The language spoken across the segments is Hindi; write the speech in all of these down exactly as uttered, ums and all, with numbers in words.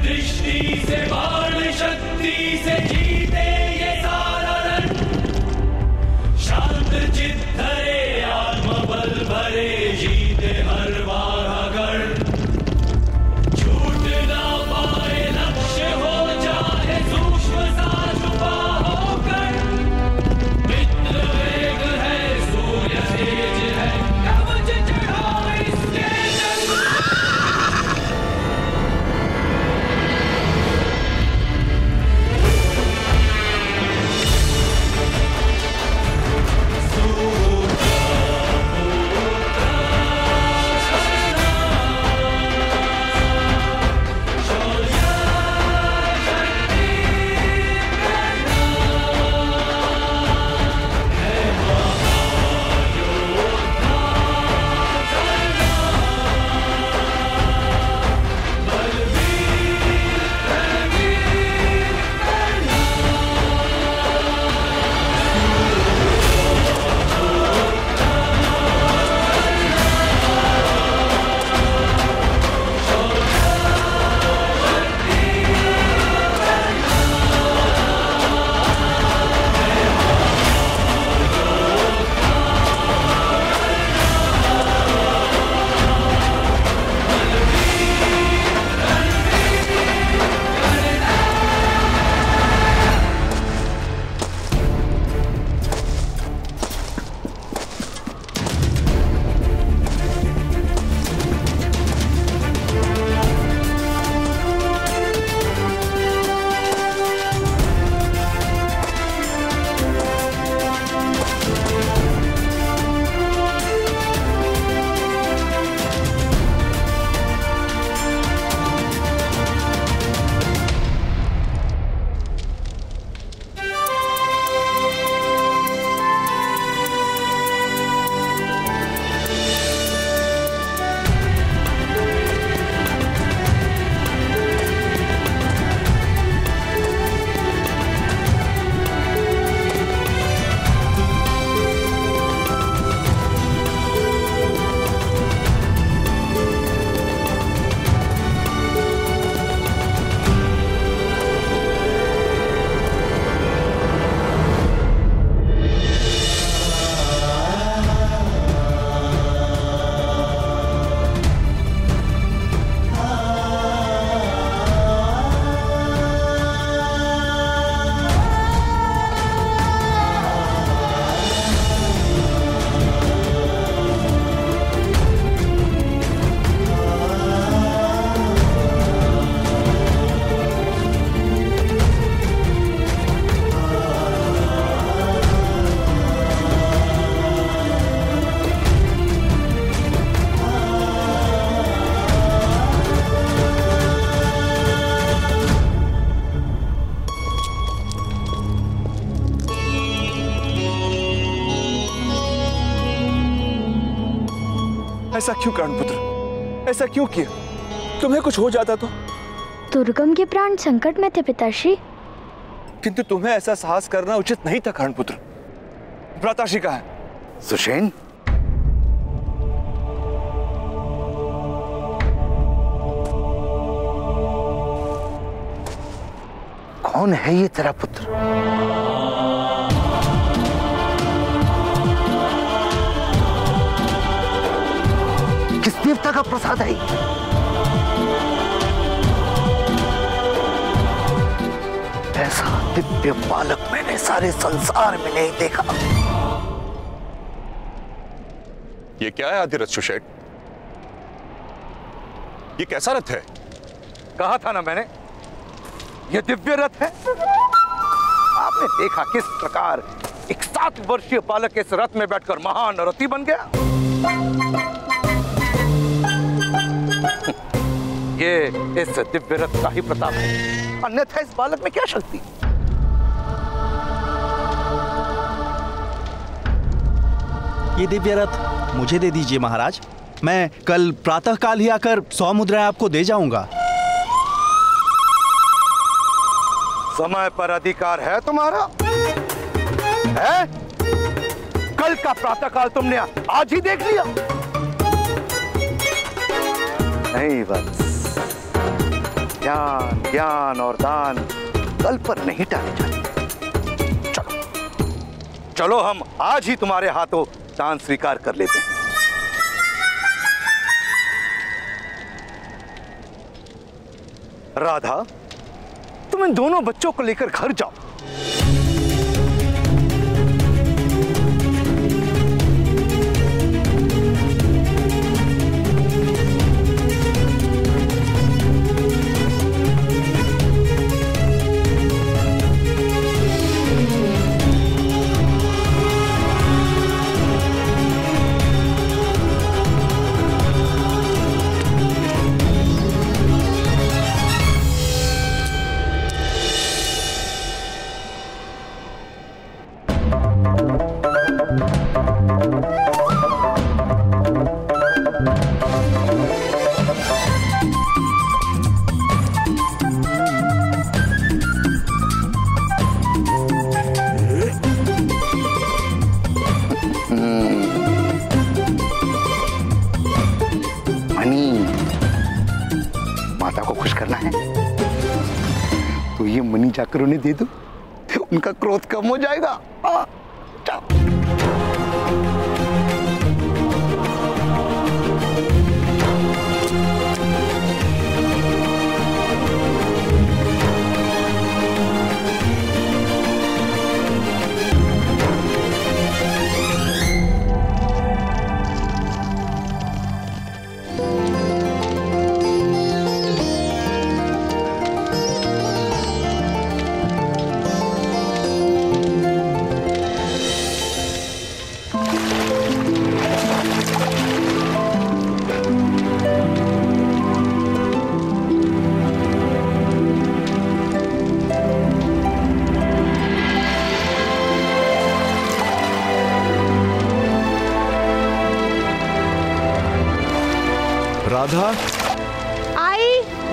दृष्टि से बाण शक्ति से जीते ये सारा रण। शांत चित धरे आत्मबल भरे जीते हर वारागढ़। छूट ना पाए लक्ष्य हो चाहे सूक्ष्म सा छुपा होकर। मित्र वेग है सूर्य तेज है कवच चढ़ा इसके जंग। ऐसा क्यों कर्णपुत्र, ऐसा क्यों किया? तुम्हें कुछ हो जाता तो? दुर्गम के प्राण संकट में थे पिताश्री। किंतु तुम्हें ऐसा साहस करना उचित नहीं था कर्णपुत्र। भ्राताश्री कहाँ है? सुषेण, कौन है ये तेरा पुत्र? किस देवता का प्रसाद है? ऐसा दिव्य बालक मैंने सारे संसार में नहीं देखा। ये क्या है आदिरथ सुषेण? ये कैसा रथ है? कहा था ना मैंने, ये दिव्य रथ है। आपने देखा किस प्रकार एक सात वर्षीय बालक इस रथ में बैठकर महान रथी बन गया। ये इस दिव्य रथ का ही प्रताप है, अन्यथा इस बालक में क्या शक्ति? ये दिव्य रथ मुझे दे दीजिए महाराज, मैं कल प्रातः काल ही आकर सौ मुद्राएं आपको दे जाऊंगा। समय पर अधिकार है तुम्हारा? है? कल का प्रातः काल तुमने आज ही देख लिया? नहीं बस, ध्यान ज्ञान और दान कल पर नहीं टाले जाते। चलो चलो हम आज ही तुम्हारे हाथों दान स्वीकार कर लेते हैं। राधा, तुम इन दोनों बच्चों को लेकर घर जाओ। माता को खुश करना है तो ये मनी जाकर उन्हें दे दो, उनका क्रोध कम हो जाएगा। आ, जाओ। राधा आई।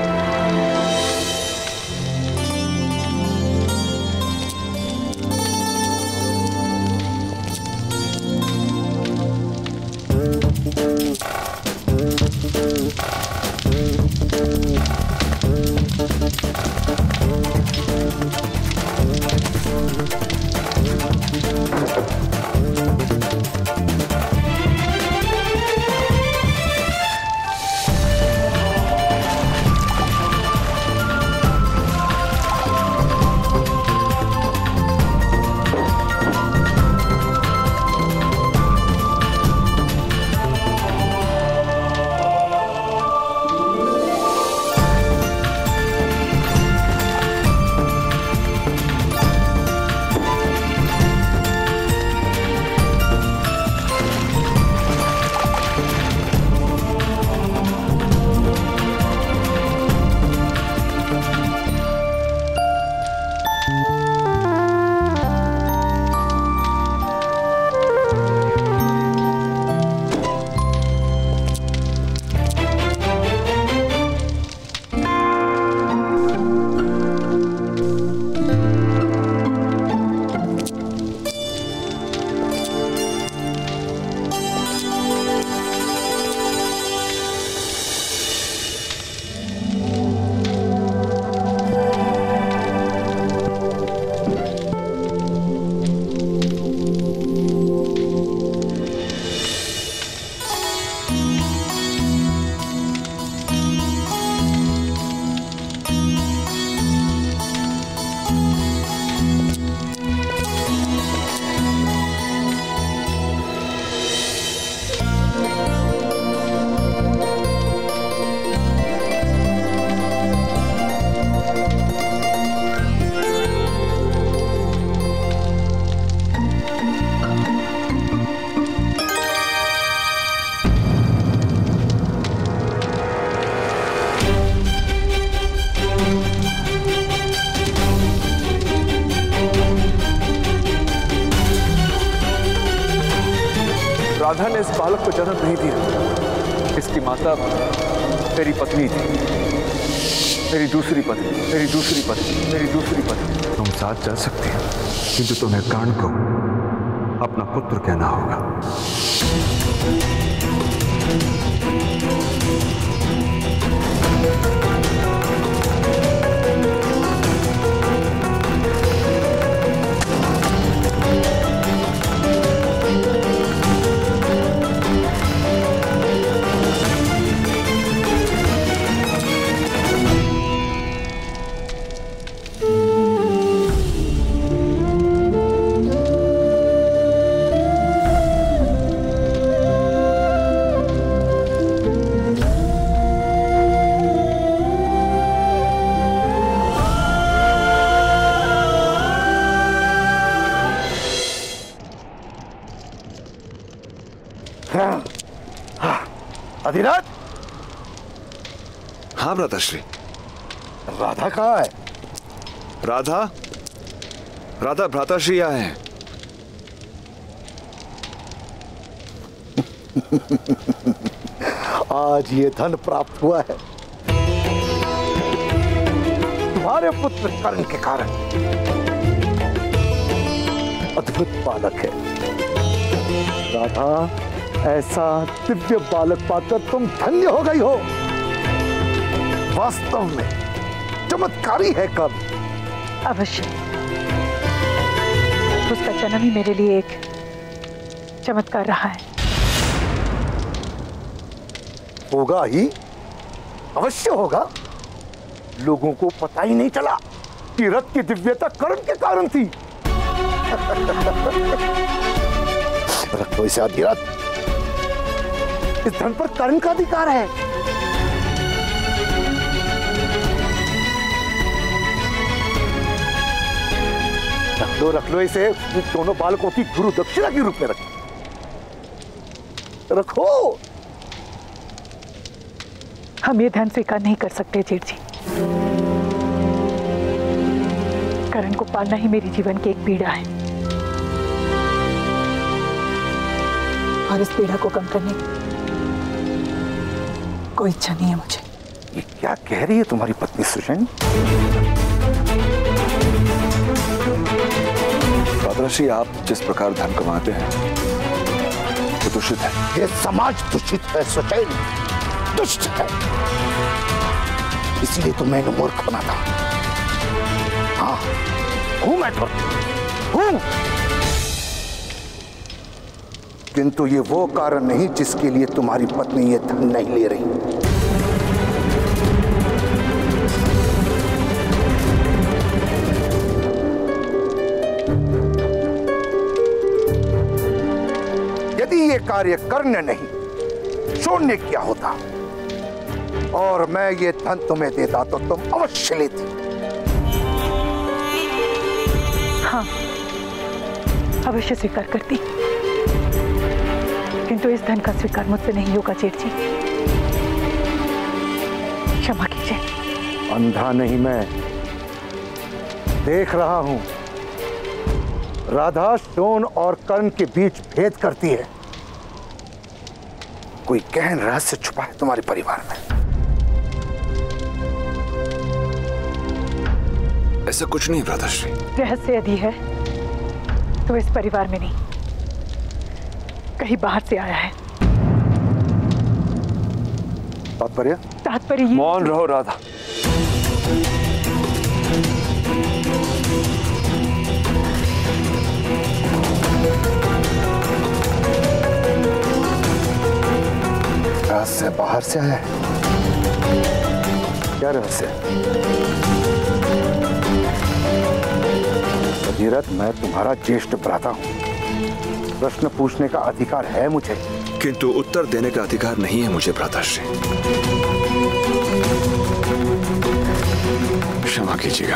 राधा ने इस बालक को जन्म नहीं दिया। इसकी माता मेरी पत्नी थी, मेरी दूसरी पत्नी, मेरी दूसरी पत्नी, मेरी दूसरी पत्नी। तुम साथ जा सकती हो, किंतु तुम्हें कर्ण को अपना पुत्र कहना होगा। अधिराज, हाँ भ्राताश्री। राधा कहाँ है? राधा राधा भ्राताश्री यहाँ है। आज ये धन प्राप्त हुआ है तुम्हारे पुत्र कर्ण के कारण। अद्भुत बालक है राधा, ऐसा दिव्य बालक पाकर तुम धन्य हो गई हो। वास्तव में चमत्कारी है कर्ण। अवश्य, उसका जन्म ही मेरे लिए एक चमत्कार रहा है। होगा ही, अवश्य होगा। लोगों को पता ही नहीं चला कि रथ की दिव्यता कर्ण के कारण थी। रखो इसे अधिराज, इस धन पर कर्ण का अधिकार है। रख लो रख लो इसे, दोनों बालकों की गुरु दक्षिणा के रूप में रखो। रखो। हम ये धन स्वीकार नहीं कर सकते जेठ जी। करण को पालना ही मेरे जीवन की एक पीड़ा है, और इस पीड़ा को कम करने की कोई इच्छा नहीं है मुझे। ये क्या कह रही है तुम्हारी पत्नी सुषेण? भ्राताश्री, आप जिस प्रकार धन कमाते हैं वो दूषित है। ये समाज दूषित है सुषेण, दुष्ट है। इसलिए तो मैंने मूर्ख बना था। हाँ, हूं मैं तो हूं, किंतु ये वो कारण नहीं जिसके लिए तुम्हारी पत्नी ये धन नहीं ले रही। यदि ये कार्य कर्ण नहीं शोण ने किया होता और मैं ये धन तुम्हें देता तो तुम अवश्य लेती। हाँ, अवश्य स्वीकार करती, किंतु इस धन का स्वीकार मुझसे नहीं होगा जेठ जी। क्षमा कीजिए। अंधा नहीं मैं, देख रहा हूं। राधा शोण और कर्ण के बीच भेद करती है। कोई गहन रहस्य छुपा है तुम्हारे परिवार में। ऐसा कुछ नहीं भ्राताश्री। रहस्य यदि है तो इस परिवार में नहीं, कहीं बाहर से आया है। तात्पर्य? तात्पर्य ये। मौन रहो राधा। रहस्य बाहर से आया है? क्या रहस्य? अधिरथ, मैं तुम्हारा ज्येष्ठ भ्राता हूं, प्रश्न पूछने का अधिकार है मुझे, किंतु उत्तर देने का अधिकार नहीं है मुझे भ्राताश्री। क्षमा कीजिएगा।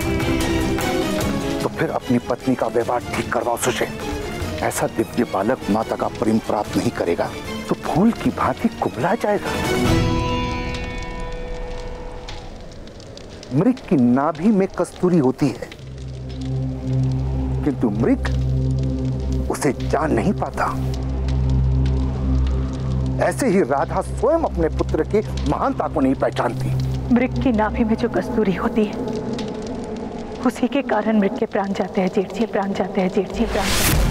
तो फिर अपनी पत्नी का व्यवहार ठीक करवाओ सुषेण। ऐसा दिव्य बालक माता का प्रेम प्राप्त नहीं करेगा तो फूल की भांति कुबला जाएगा। मृग की नाभि में कस्तूरी होती है, किंतु मृग उसे जान नहीं पाता। ऐसे ही राधा स्वयं अपने पुत्र की महानता को नहीं पहचानती। मृग की नाभि में जो कस्तूरी होती है, उसी के कारण मृग के प्राण जाते हैं जेठ जी, प्राण जाते हैं जेठ जी, प्राण जाते हैं।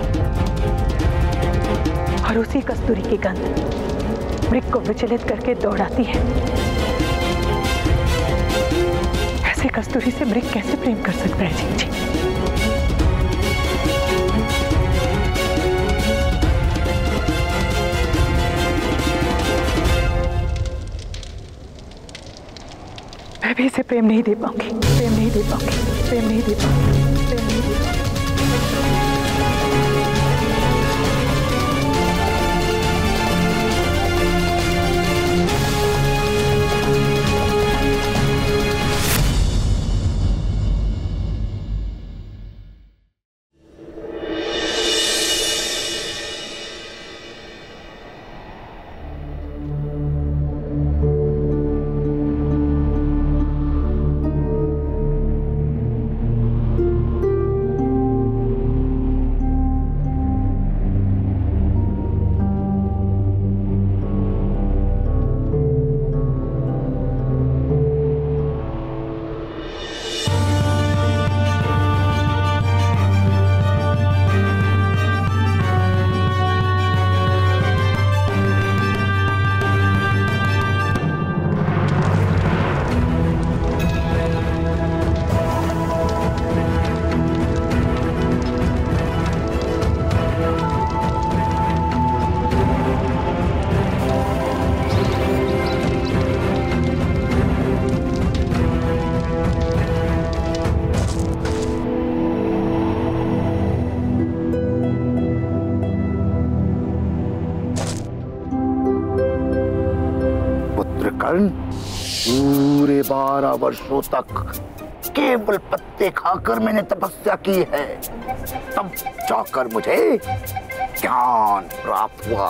और उसी कस्तूरी की गंध मृग को विचलित करके दौड़ाती है। ऐसे कस्तूरी से मृग कैसे प्रेम कर सकता है जेठ जी? मैं भी इसे प्रेम नहीं दे पाऊंगी, प्रेम नहीं दे पाऊंगी, प्रेम नहीं दे पाऊंगी, प्रेम नहीं दे पाऊंगी। इंद्रकर्ण पूरे बारह वर्षों तक केवल पत्ते खाकर मैंने तपस्या की है, तब जाकर मुझे ज्ञान प्राप्त हुआ।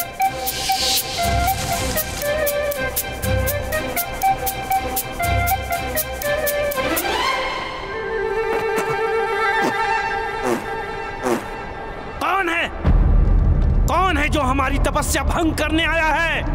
कौन है कौन है जो हमारी तपस्या भंग करने आया है?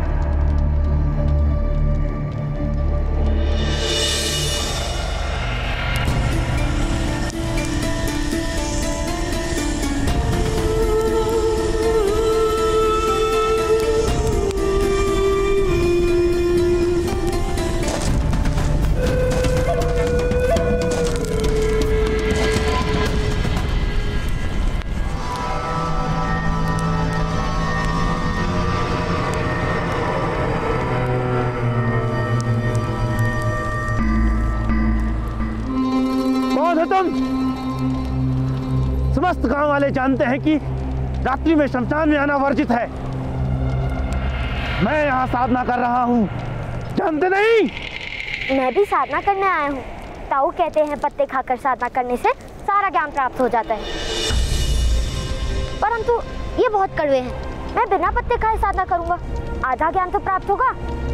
तुम समस्त गांव वाले जानते हैं कि रात्रि में शमशान में आना वर्जित है। मैं यहाँ साधना कर रहा हूँ, जानते नहीं? मैं भी साधना करने आया हूँ। ताऊ कहते हैं पत्ते खाकर साधना करने से सारा ज्ञान प्राप्त हो जाता है, परंतु ये बहुत कड़वे हैं। मैं बिना पत्ते खाए साधना करूंगा, आधा ज्ञान तो प्राप्त होगा।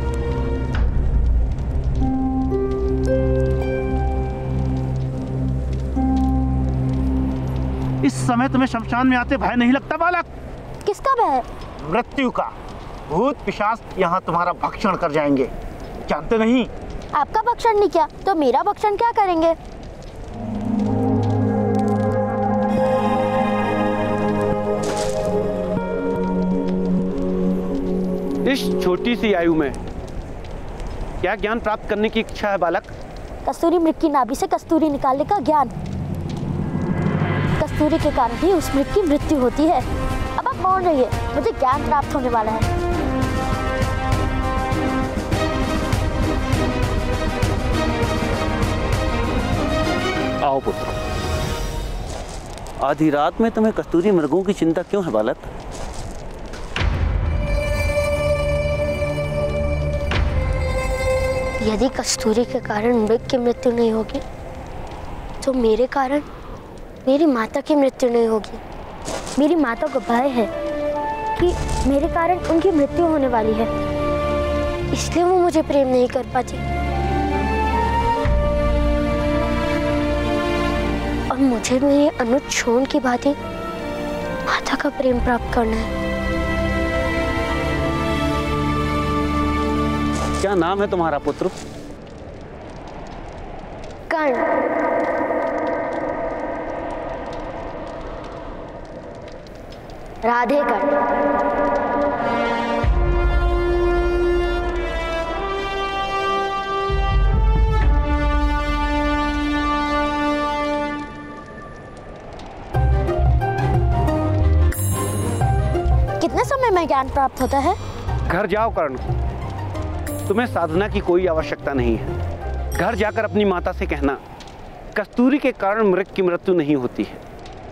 इस समय तुम्हें शमशान में आते भय नहीं लगता बालक? किसका भय? मृत्यु का। भूत पिशाच यहाँ तुम्हारा भक्षण कर जाएंगे, जानते नहीं? आपका भक्षण नहीं किया तो मेरा भक्षण क्या करेंगे? इस छोटी सी आयु में क्या ज्ञान प्राप्त करने की इच्छा है बालक? कस्तूरी मृग की नाभि से कस्तूरी निकालने का ज्ञान। कस्तूरी के कारण ही उस मृग की मृत्यु होती है। अब आप मौन रहिए, मुझे ज्ञान प्राप्त होने वाला है। आओ पुत्र। आधी रात में तुम्हें कस्तूरी मृगों की चिंता क्यों है बालक? यदि कस्तूरी के कारण मृग की मृत्यु नहीं होगी तो मेरे कारण मेरी माता की मृत्यु नहीं होगी। मेरी माता को भय है कि मेरे कारण उनकी मृत्यु होने वाली है, इसलिए वो मुझे प्रेम नहीं कर पाती। और मुझे मेरे अनुज छोन की भांति माता का प्रेम प्राप्त करना है। क्या नाम है तुम्हारा पुत्र? कर्ण। राधे कर्ण। कितने समय में ज्ञान प्राप्त होता है? घर जाओ कर्ण, तुम्हें साधना की कोई आवश्यकता नहीं है। घर जाकर अपनी माता से कहना कस्तूरी के कारण मृग की मृत्यु नहीं होती है,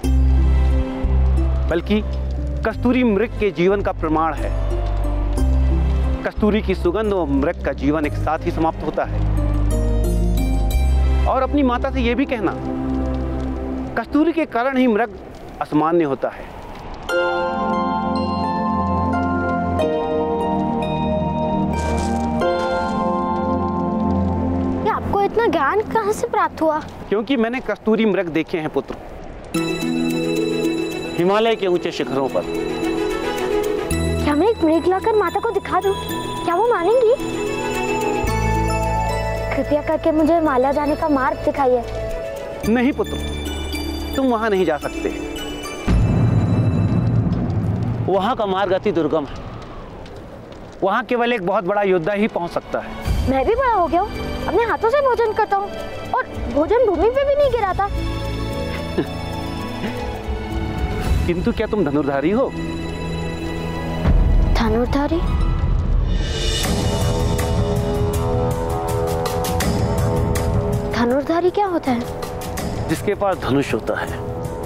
बल्कि कस्तूरी मृग के जीवन का प्रमाण है। कस्तूरी की सुगंध और मृग का जीवन एक साथ ही समाप्त होता है। और अपनी माता से यह भी कहना कस्तूरी के कारण ही मृग असामान्य होता है। ये आपको इतना ज्ञान कहां से प्राप्त हुआ? क्योंकि मैंने कस्तूरी मृग देखे हैं पुत्र, हिमालय के ऊंचे शिखरों पर। क्या मैं एक मृग लाकर माता को दिखा दूं? क्या वो मानेंगी? कृपया करके मुझे माला जाने का मार्ग दिखाइए। नहीं पुत्र, तुम वहां नहीं जा सकते। वहां का मार्ग अति दुर्गम है। वहां केवल एक बहुत बड़ा योद्धा ही पहुंच सकता है। मैं भी बड़ा हो गया हूँ, अपने हाथों से भोजन करता हूँ और भोजन भूमि पे भी नहीं गिराता। किंतु क्या तुम धनुर्धारी हो? धनुर्धारी? धनुर्धारी क्या होता है? जिसके पास धनुष होता है।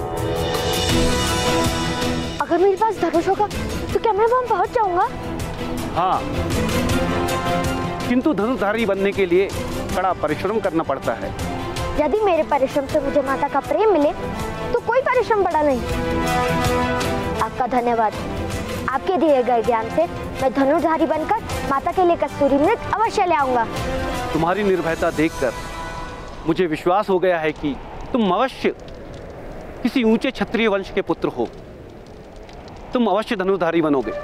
अगर मेरे पास धनुष होगा तो क्या मैं वहां पहुंच जाऊंगा? हाँ, किंतु धनुर्धारी बनने के लिए कड़ा परिश्रम करना पड़ता है। यदि मेरे परिश्रम से मुझे माता का प्रेम मिले तो कोई परिश्रम बड़ा नहीं। आपका धन्यवाद। आपके दिए गए ज्ञान से मैं धनुर्धारी बनकर माता के लिए कस्तूरी मृग अवश्य ले आऊंगा। तुम्हारी निर्भयता देखकर मुझे विश्वास हो गया है कि तुम अवश्य किसी ऊंचे क्षत्रिय वंश के पुत्र हो। तुम अवश्य धनुर्धारी बनोगे।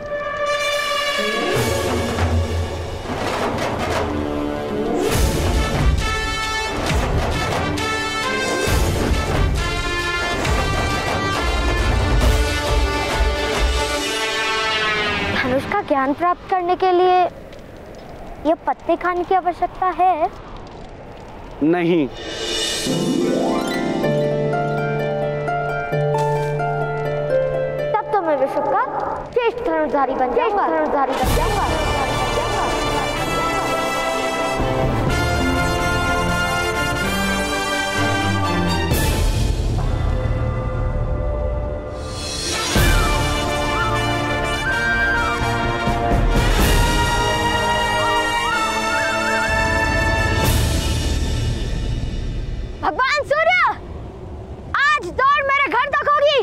धनुष का ज्ञान प्राप्त करने के लिए यह पत्ते खाने की आवश्यकता है? नहीं। तब तो मैं विश्व का श्रेष्ठ धनुर्धारी बन जाऊंगा। धनुर्धारी बन जाऊंगा। भगवान सूर्य, आज दौड़ मेरे घर तक होगी।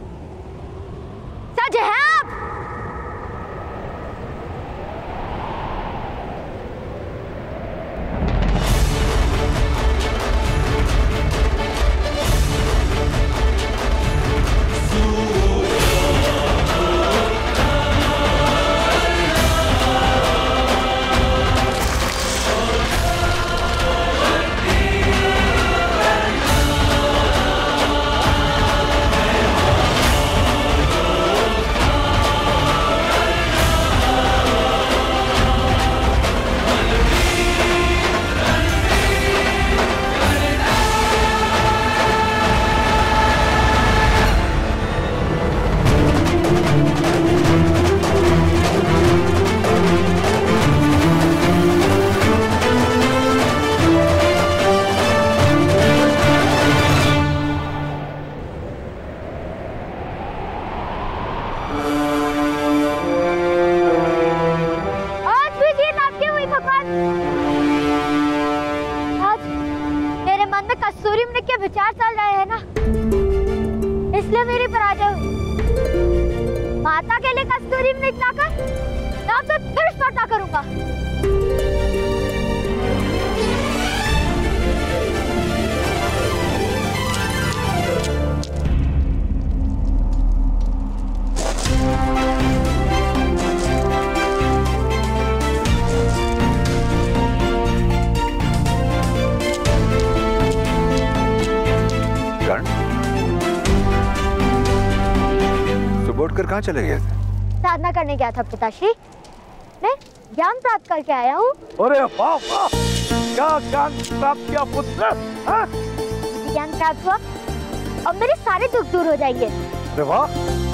सच है आप? विचार चल रहे हैं ना, इसलिए मेरी पराजय हुई। माता के लिए कस्तूरी मृग लाकर मैं आपसे फिर स्पर्धा करूंगा। कर कहाँ चले गए थे? साधना करने गया था पिताश्री। मैं ज्ञान प्राप्त करके आया हूँ। अरे वाह वाह, क्या ज्ञान प्राप्त किया पुत्र? हाँ? मुझे ज्ञान प्राप्त हुआ और मेरे सारे दुख दूर हो जाएंगे। अरे वाह।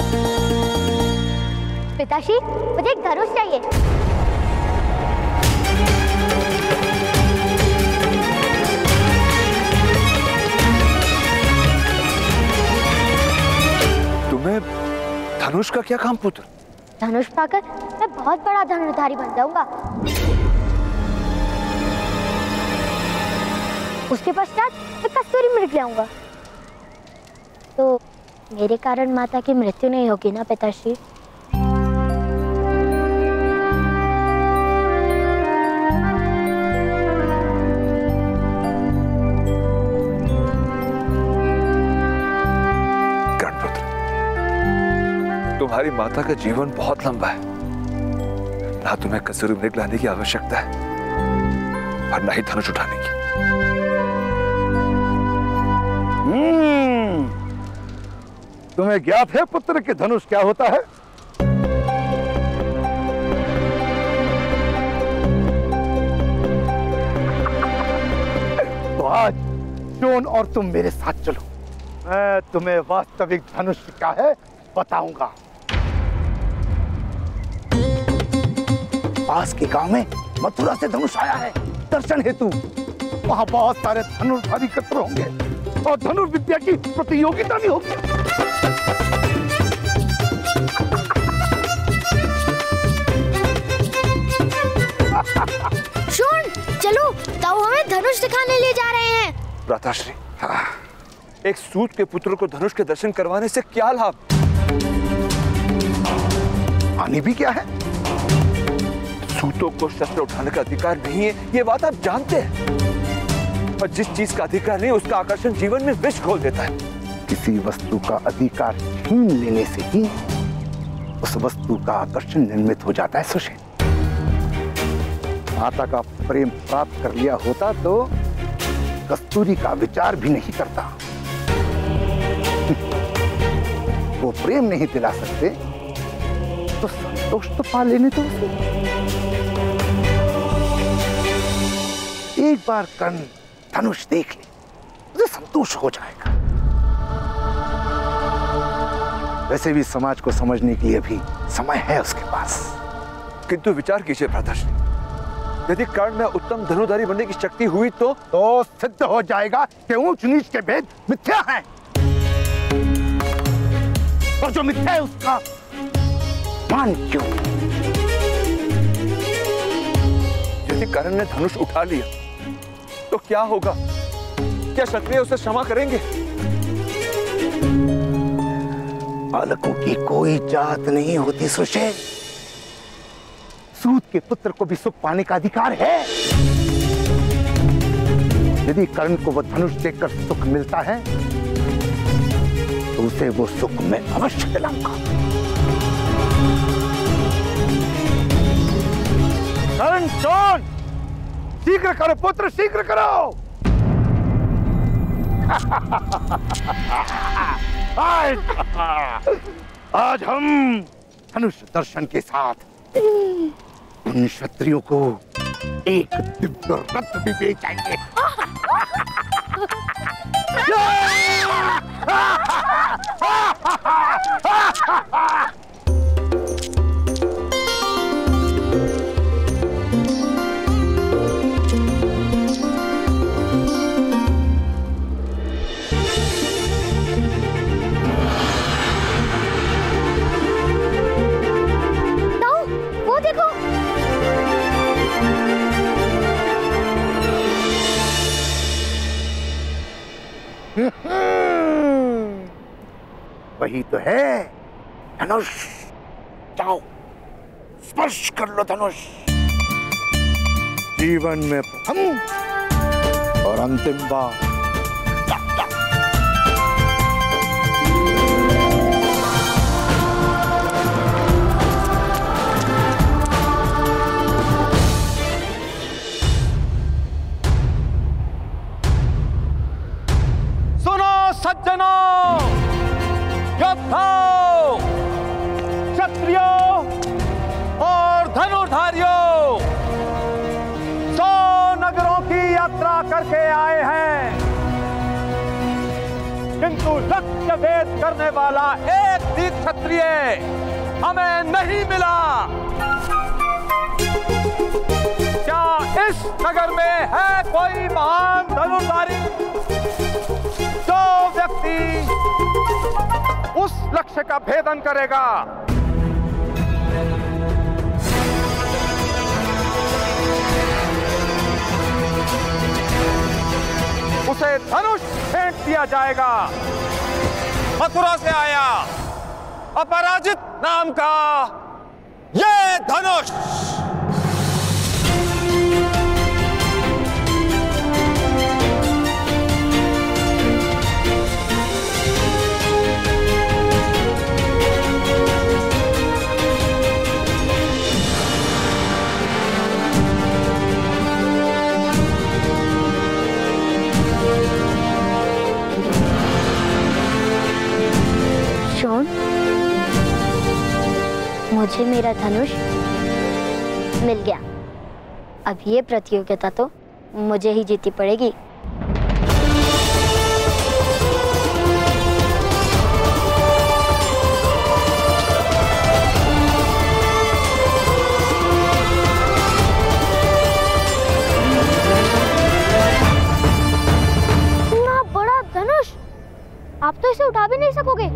पिताश्री, मुझे एक धनुष चाहिए। तुम्हें धनुष का क्या काम पुत्र? धनुष पाकर मैं बहुत बड़ा धनुर्धारी बन जाऊंगा। उसके पश्चात मैं कस्तूरी मृग लाऊंगा। तो मेरे कारण माता की मृत्यु नहीं होगी ना पिताश्री? तुम्हारी माता का जीवन बहुत लंबा है, ना तुम्हें कस्तूरी मृग लाने की आवश्यकता है और ना ही धनुष उठाने की। हम्म, तुम्हें ज्ञात है पुत्र कि धनुष क्या होता है? तो आज जोन और तुम मेरे साथ चलो, मैं तुम्हें वास्तविक धनुष क्या है बताऊंगा। पास के गांव में मथुरा से धनुष आया है दर्शन हेतु। वहां बहुत सारे धनुर्धारी एकत्र होंगे और धनुर्विद्या की प्रतियोगिता भी होगी। चलो, ताऊ हमें धनुष दिखाने ले जा रहे हैं। भ्राताश्री, एक सूत के पुत्र को धनुष के दर्शन करवाने से क्या लाभ? हानि भी क्या है? सूतों को शस्त्र उठाने का अधिकार नहीं है, ये बात आप जानते हैं। और जिस चीज का अधिकार नहीं उसका आकर्षण जीवन में विष घोल देता है। किसी वस्तु का अधिकार छीन लेने से ही उस वस्तु का आकर्षण निर्मित हो जाता है सुषेण। माता का प्रेम प्राप्त कर लिया होता तो कस्तूरी का विचार भी नहीं करता। वो प्रेम नहीं दिला सकते तो संतोष तो पा लेने दो उसे। एक बार कर्ण धनुष देख ले, उसे संतोष हो जाएगा। वैसे भी समाज को समझने के लिए भी समय है उसके पास। किंतु विचार कीजिए भ्राताश्री, यदि कर्ण में उत्तम धनुधारी बनने की शक्ति हुई तो तो सिद्ध हो जाएगा कि ऊंच नीच के भेद मिथ्या है, और जो मिथ्या है उसका मान क्यों? यदि कर्ण ने धनुष उठा लिया तो क्या होगा? क्या क्षत्रिय उसे क्षमा करेंगे? बालकों की कोई जात नहीं होती सुषेण। सूत के पुत्र को भी सुख पाने का अधिकार है। यदि कर्ण को वह धनुष देखकर सुख मिलता है तो उसे वो सुख मैं अवश्य दिलाऊंगा। कर्ण सोन, शीघ्र करो पुत्र, शीघ्र करो। आज, आज हम धनुष दर्शन के साथ उन क्षत्रियों को एक दिव्य रत्न भी बेचाएंगे। वही तो है धनुष। जाओ स्पर्श कर लो धनुष। जीवन में प्रथम और अंतिम बार। सज्जनों, योद्धाओं, क्षत्रियों और धनुर्धारियों, सौ नगरों की यात्रा करके आए हैं, किंतु लक्ष्य भेद करने वाला एक भी क्षत्रिय हमें नहीं मिला। क्या इस नगर में है कोई महान धनुर्धारी जो व्यक्ति उस लक्ष्य का भेदन करेगा? उसे धनुष फेंक दिया जाएगा। मथुरा से आया अपराजित नाम का ये धनुष मुझे मेरा धनुष मिल गया। अब ये प्रतियोगिता तो मुझे ही जीतनी पड़ेगी। इतना बड़ा धनुष, आप तो इसे उठा भी नहीं सकोगे।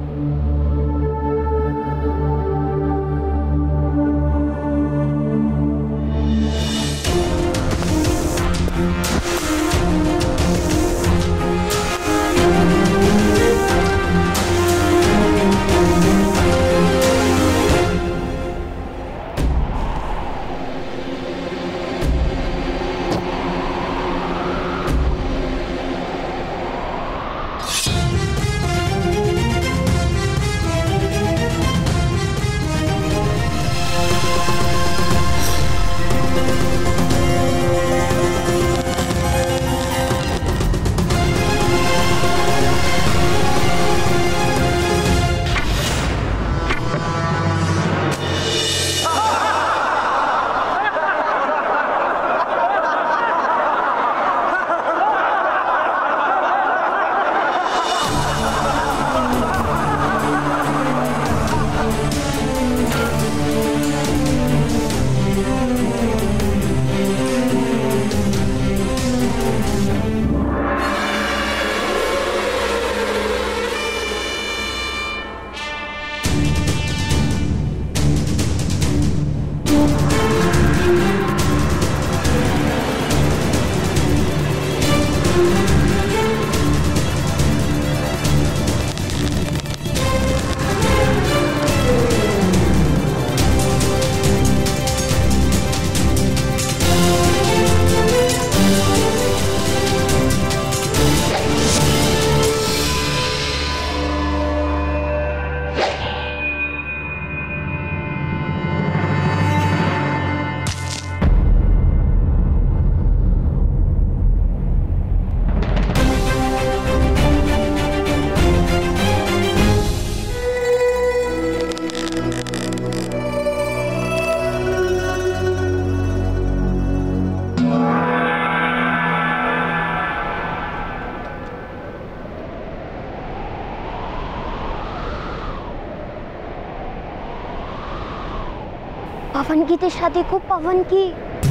पवन की दिशा देखो, पवन की।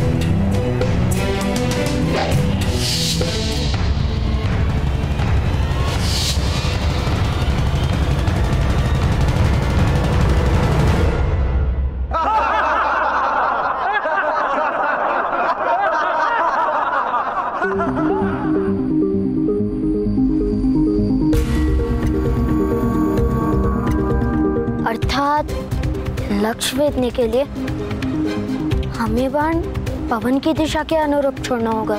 अर्थात लक्ष्य वेधने के लिए हमें बाण पवन की दिशा के अनुरूप छोड़ना होगा।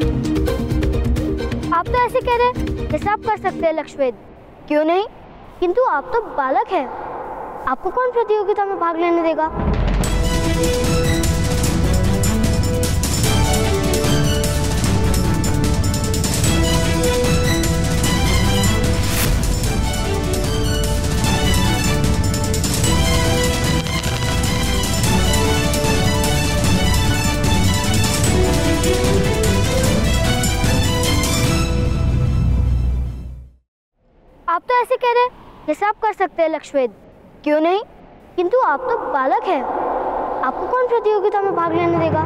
आप तो ऐसे कह रहे जैसे आप कर सकते हैं लक्ष्य वेध। क्यों नहीं? किंतु आप तो बालक हैं, आपको कौन प्रतियोगिता में भाग लेने देगा? आप तो ऐसे कह रहे जैसे आप कर सकते हैं लक्ष्य वेध। क्यों नहीं? किंतु आप तो बालक हैं, आपको कौन प्रतियोगिता में भाग लेने देगा?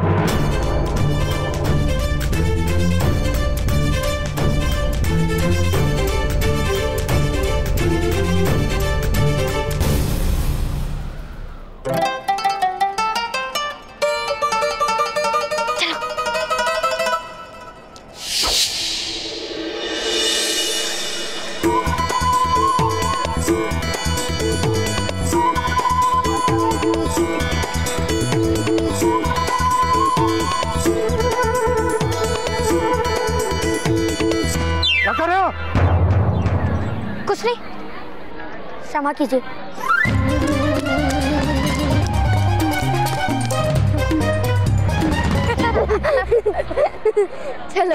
कुछ नहीं, क्षमा कीजिए। चलो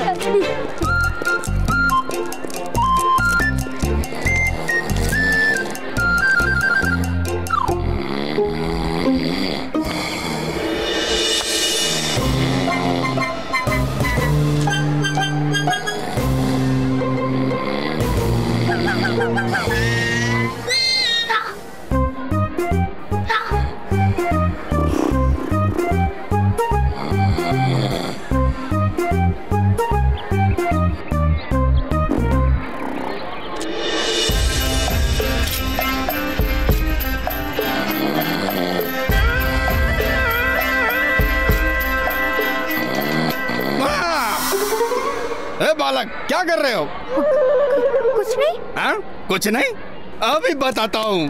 बालक, क्या कर रहे हो? कुछ नहीं। हाँ? कुछ नहीं? अभी बताता हूँ।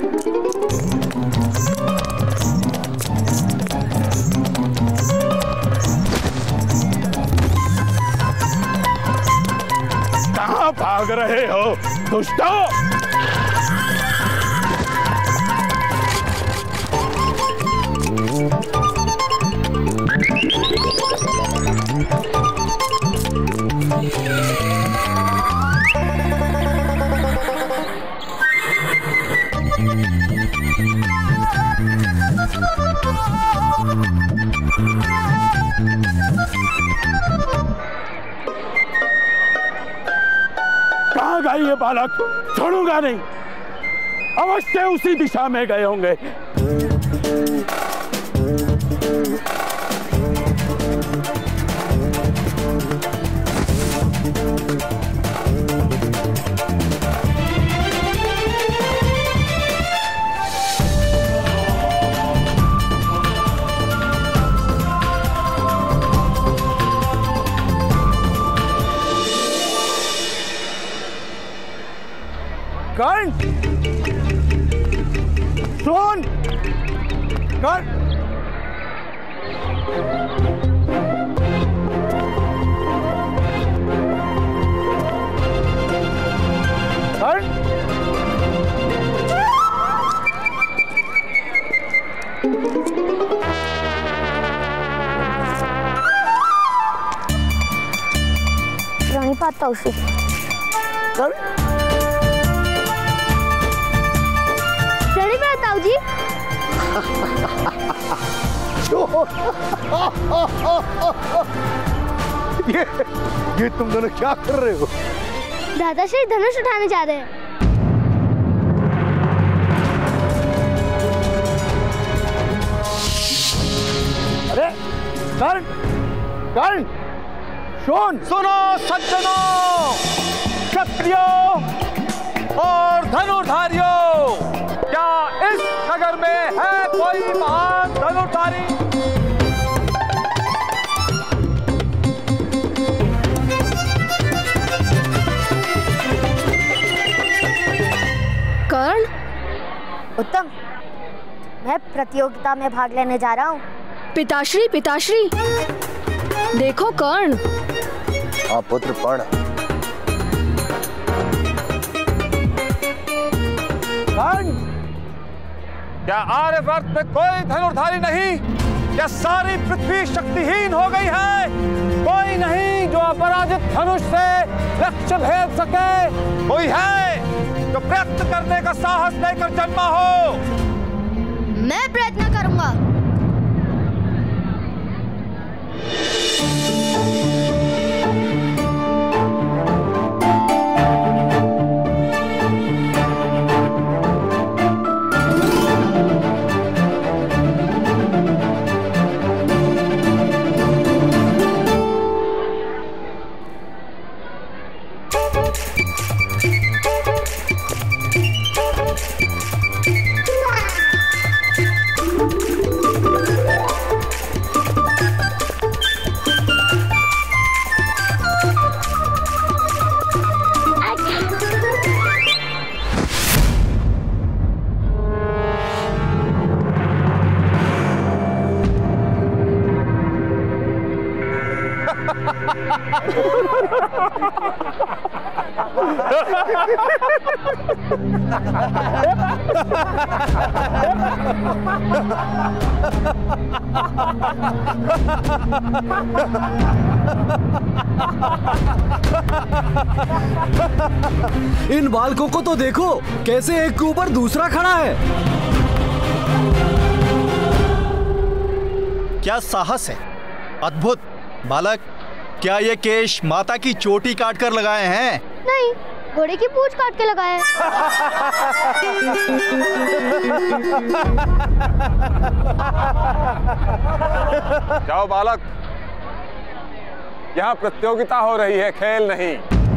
कहाँ भाग रहे हो दुष्टों? कहाँ गए ये बालक? छोड़ूंगा नहीं, अवश्य उसी दिशा में गए होंगे। कर्ण, सुन, कर्ण, कर्ण, नहीं पाता उसे। कर्ण, जी ये ये तुम दोनों क्या कर रहे हो? दादाश्री धनुष उठाने जा रहे हैं। कर्ण, कर्ण, सुन, सुनो सज्जनों, क्षत्रियों और धनुर्धारियों, क्या इस नगर में है कोई महान धनुर्धारी? कर्ण, उत्तम, मैं प्रतियोगिता में भाग लेने जा रहा हूँ। पिताश्री, पिताश्री, देखो कर्ण। हाँ पुत्र, पढ़। कर्ण, क्या आर्यवर्त में कोई धनुर्धारी नहीं? क्या सारी पृथ्वी शक्तिहीन हो गई है? कोई नहीं जो अपराजित धनुष से लक्ष्य भेद सके? कोई है जो प्रयत्न करने का साहस लेकर जन्मा हो? मैं प्रयत्न करूंगा। इन बालकों को तो देखो, कैसे एक के ऊपर दूसरा खड़ा है। क्या साहस है, अद्भुत। बालक, क्या ये केश माता की चोटी काट कर लगाए हैं? नहीं, घोड़े की पूंछ काट के लगाए हैं। जाओ बालक, यहाँ प्रतियोगिता हो रही है, खेल नहीं।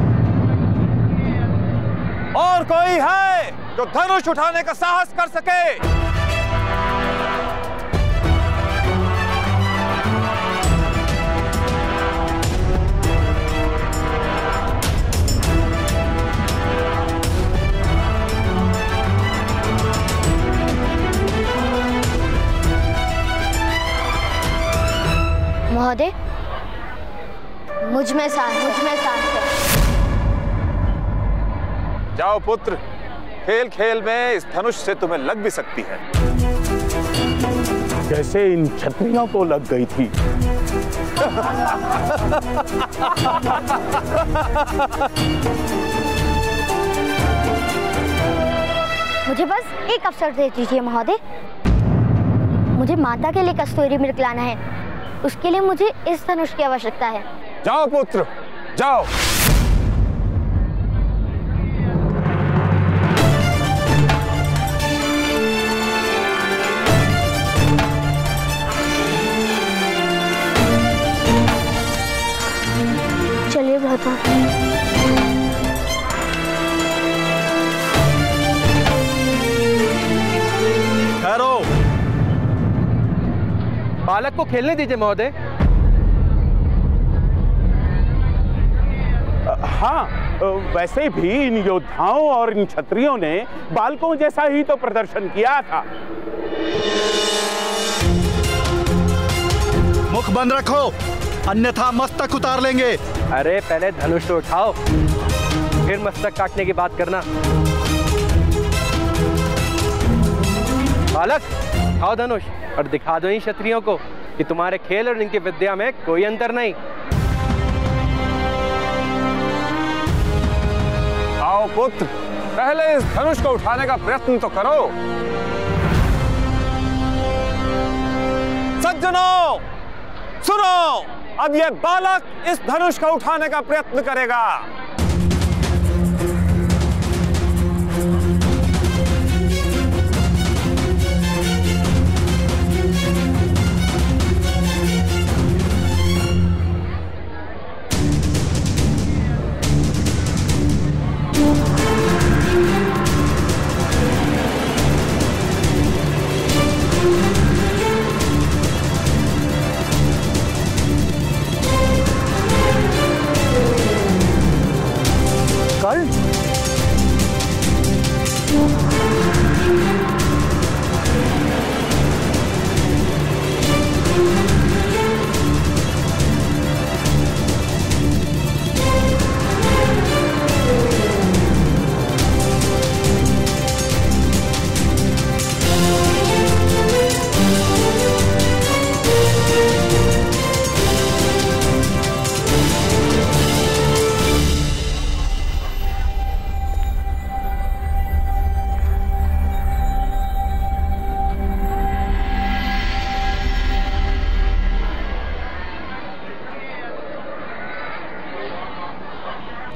और कोई है जो धनुष उठाने का साहस कर सके? महोदय, मुझ में साहस, मुझ में साहस है। जाओ पुत्र, खेल खेल में इस धनुष से तुम्हें लग भी सकती है, जैसे इन क्षत्रियों को लग गई थी। मुझे बस एक अवसर दे दीजिए महोदय। मुझे माता के लिए कस्तूरी मृग लाना है, उसके लिए मुझे इस धनुष की आवश्यकता है। जाओ पुत्र, जाओ। चलिए भ्राता। ठहरो। बालक को खेलने दीजिए महोदय। हाँ, वैसे भी इन योद्धाओं और इन क्षत्रियों ने बालकों जैसा ही तो प्रदर्शन किया था। मुख बंद रखो, अन्यथा मस्तक उतार लेंगे। अरे पहले धनुष तो उठाओ, फिर मस्तक काटने की बात करना। बालक, उठाओ धनुष और दिखा दो इन क्षत्रियों को कि तुम्हारे खेल और इनकी विद्या में कोई अंतर नहीं। आओ पुत्र, पहले इस धनुष को उठाने का प्रयत्न तो करो। सज्जनों, सुनो, अब यह बालक इस धनुष को उठाने का प्रयत्न करेगा।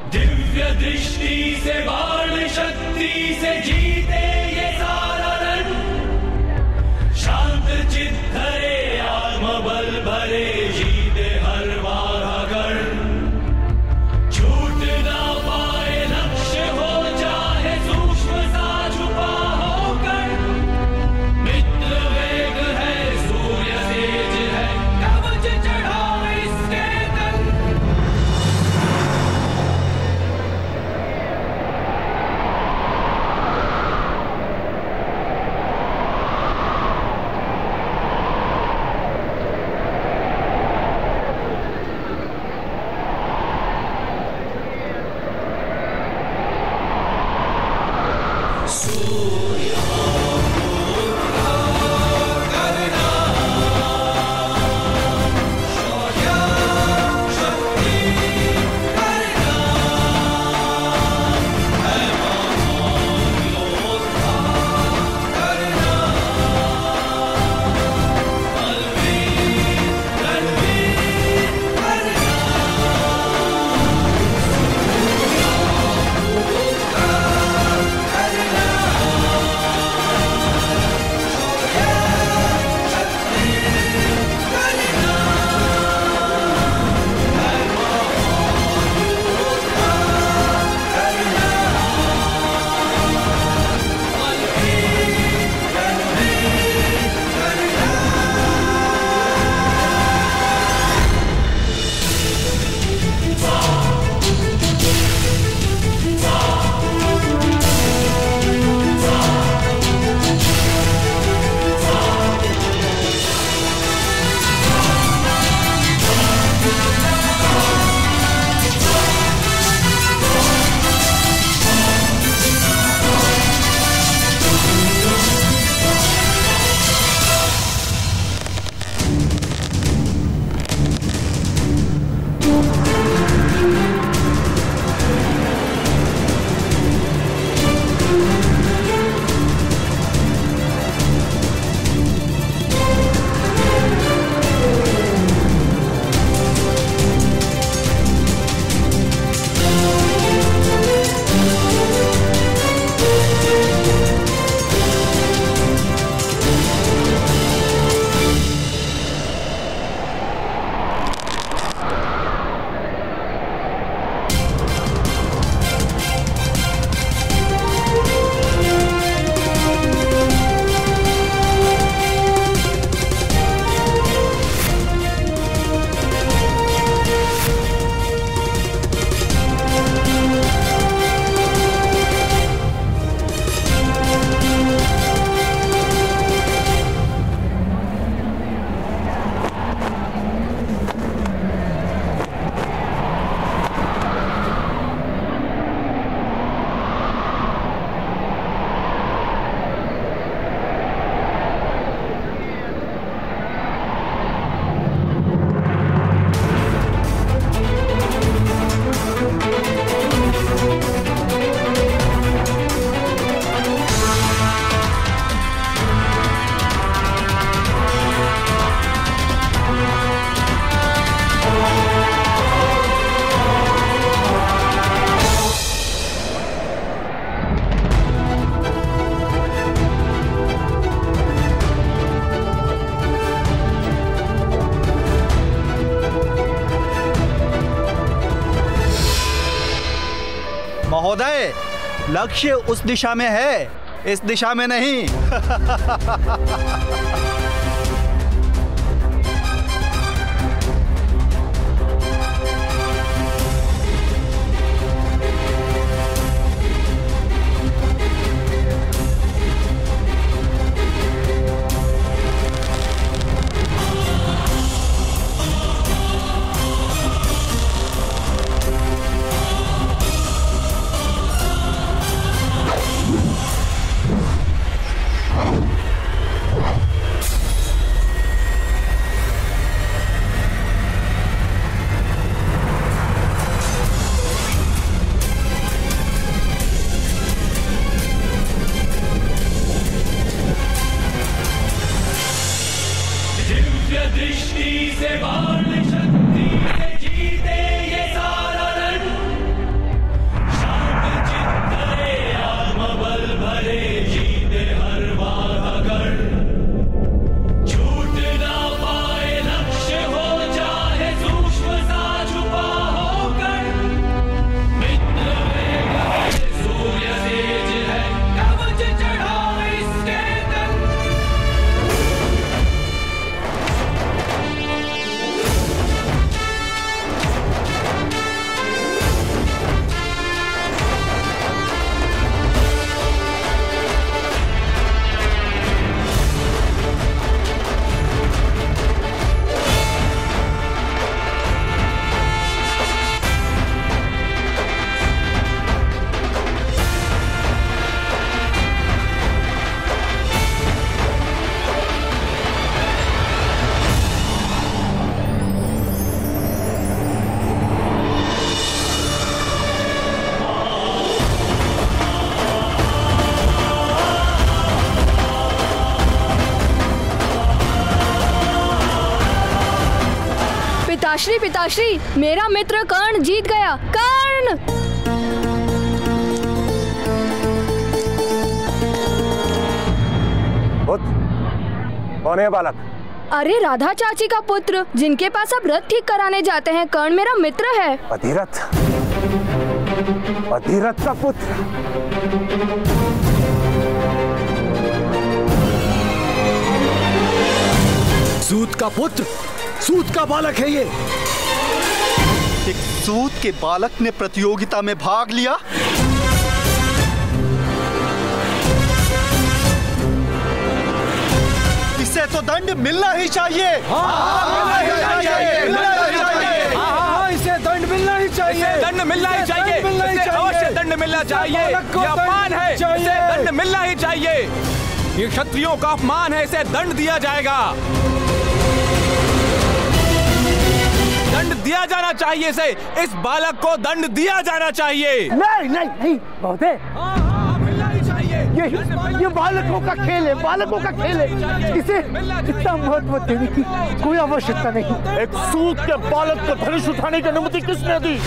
दिव्य दृष्टि से बाण शक्ति से जीते ये सारा रण, शांत चित धरे आत्मबल भरे जीते हर वारागण, छूट ना पाए लक्ष्य हो चाहे सूक्ष्म सा छुपा होकर, मित्र वेग है सूर्य तेज है कवच चढ़ा इसके तन। महोदय, लक्ष्य उस दिशा में है, इस दिशा में नहीं। पिताश्री पिताश्री, मेरा मित्र कर्ण जीत गया। कर्ण! कौन है बालक? अरे राधा चाची का पुत्र, जिनके पास आप रथ ठीक कराने जाते हैं। कर्ण मेरा मित्र है। अधिरथ? अधिरथ का पुत्र? सूत का पुत्र, सूत का बालक है ये। एक सूत के बालक ने प्रतियोगिता में भाग लिया। इसे तो दंड मिलना ही चाहिए। हाँ, हाँ, मिलना ही चाहिए, मिलना ही चाहिए। हाँ, हाँ, इसे दंड मिलना ही चाहिए। इसे दंड मिलना ही चाहिए। इसे अवश्य दंड मिलना चाहिए। ये अपमान है, इसे दंड मिलना ही चाहिए। ये क्षत्रियों का अपमान है, इसे दंड दिया जाएगा। दंड दिया जाना चाहिए इसे। इस बालक को दंड दिया जाना चाहिए। नहीं नहीं नहीं महोदय, ये ये बालकों का खेल है, बालकों का खेल है। इसे इतना महत्व देने की कोई आवश्यकता नहीं। एक सूत के बालक को धनुष उठाने की अनुमति किसने दी?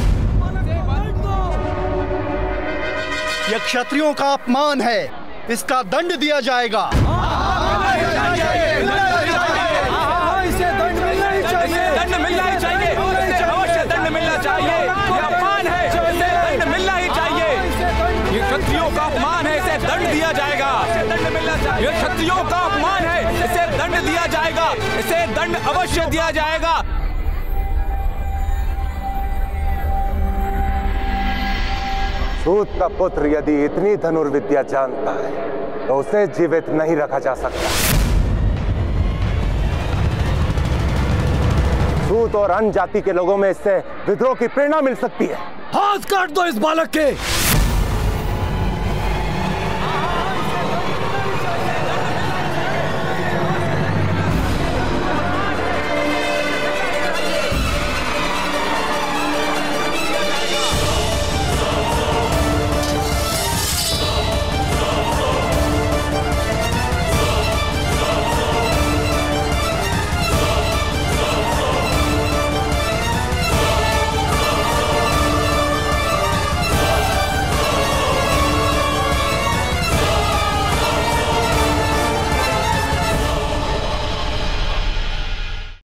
यह क्षत्रियों का अपमान है, इसका दंड दिया जाएगा। इसे दंड मिलना ही चाहिए। दंड मिलना ही चाहिए। इसे अवश्य दंड मिलना चाहिए। ये अपमान है, इसे दंड मिलना ही चाहिए। ये क्षत्रियों का अपमान है, इसे दंड दिया जाएगा। दंड मिलना चाहिए। ये क्षत्रियों का अपमान है, इसे दंड दिया जाएगा। इसे दंड अवश्य दिया जाएगा। सूत का पुत्र यदि इतनी धनुर्विद्या जानता है तो उसे जीवित नहीं रखा जा सकता। सूत और अन्य जाति के लोगों में इससे विद्रोह की प्रेरणा मिल सकती है। हाथ काट दो इस बालक के।